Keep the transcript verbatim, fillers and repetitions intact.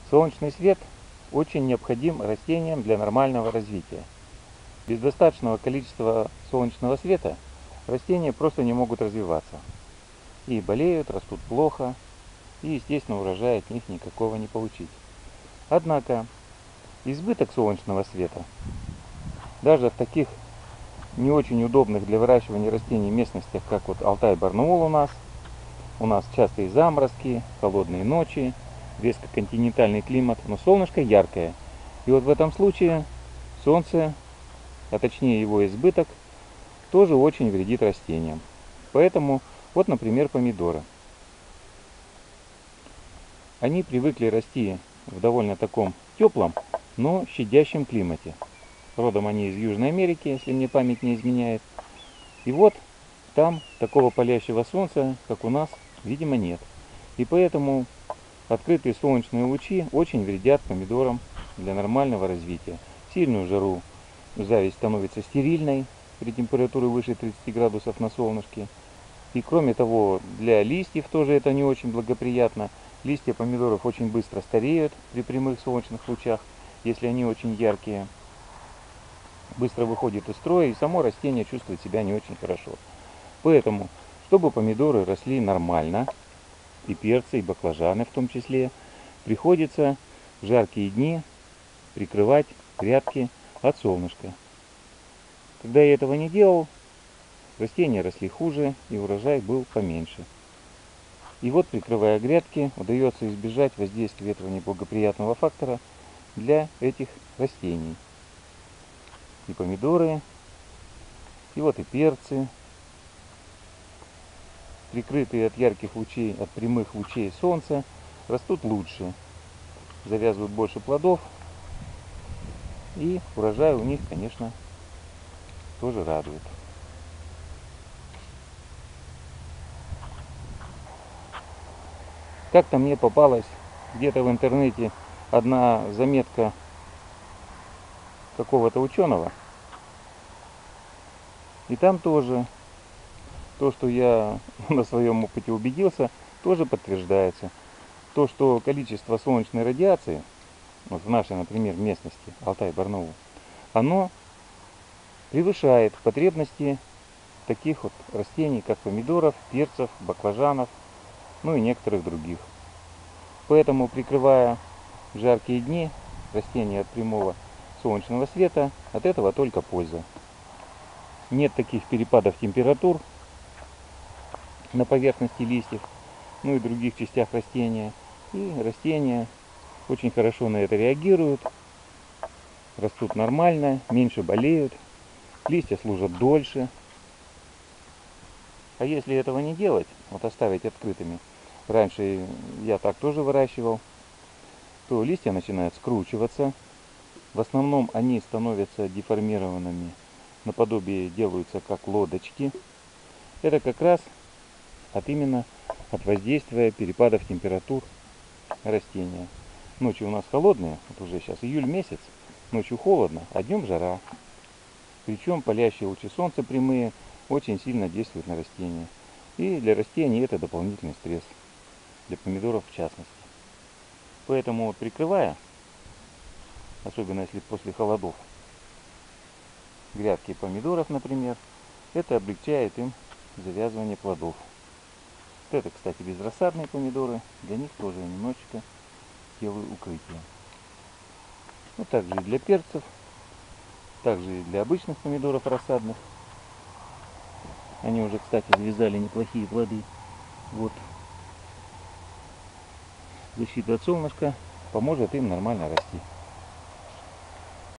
Солнечный свет очень необходим растениям для нормального развития. Без достаточного количества солнечного света растения просто не могут развиваться. И болеют, растут плохо, и, естественно, урожая от них никакого не получить. Однако, избыток солнечного света, даже в таких не очень удобных для выращивания растений местностях, как вот Алтай-Барнаул у нас, у нас частые заморозки, холодные ночи, резко континентальный климат, но солнышко яркое. И вот в этом случае солнце, а точнее его избыток, тоже очень вредит растениям. Поэтому, вот, например, помидоры. Они привыкли расти в довольно таком теплом, но щадящем климате. Родом они из Южной Америки, если мне память не изменяет. И вот там такого палящего солнца, как у нас, видимо, нет. И поэтому открытые солнечные лучи очень вредят помидорам для нормального развития. В сильную жару зависть становится стерильной при температуре выше тридцати градусов на солнышке. И кроме того, для листьев тоже это не очень благоприятно. Листья помидоров очень быстро стареют при прямых солнечных лучах, если они очень яркие. Быстро выходит из строя, и само растение чувствует себя не очень хорошо. Поэтому, чтобы помидоры росли нормально, и перцы, и баклажаны в том числе, приходится в жаркие дни прикрывать грядки от солнышка. Когда я этого не делал, растения росли хуже, и урожай был поменьше. И вот, прикрывая грядки, удается избежать воздействия этого неблагоприятного фактора для этих растений. И помидоры, и вот и перцы, прикрытые от ярких лучей, от прямых лучей солнца, растут лучше, завязывают больше плодов, и урожай у них, конечно, тоже радует. Как-то мне попалась где-то в интернете одна заметка какого-то ученого, и там тоже то, что я на своем опыте убедился, тоже подтверждается. То, что количество солнечной радиации, вот в нашей, например, местности Алтай-Барнаул, оно превышает потребности таких вот растений, как помидоров, перцев, баклажанов, ну и некоторых других. Поэтому, прикрывая в жаркие дни растения от прямого солнечного света, от этого только польза. Нет таких перепадов температур на поверхности листьев, ну и других частях растения. И растения очень хорошо на это реагируют, растут нормально, меньше болеют, листья служат дольше. А если этого не делать, вот оставить открытыми, раньше я так тоже выращивал, то листья начинают скручиваться. В основном они становятся деформированными, наподобие делаются как лодочки. Это как раз от именно от воздействия перепадов температур растения. Ночи у нас холодные, вот уже сейчас июль месяц, ночью холодно, а днем жара. Причем палящие лучи солнца прямые очень сильно действуют на растения. И для растений это дополнительный стресс, для помидоров в частности. Поэтому вот прикрывая, особенно если после холодов, грядки помидоров, например, это облегчает им завязывание плодов. Вот это, кстати, безрассадные помидоры, для них тоже немножечко делаю укрытие. Ну, также и для перцев, также и для обычных помидоров рассадных. Они уже, кстати, завязали неплохие плоды. Вот. Защита от солнышка поможет им нормально расти.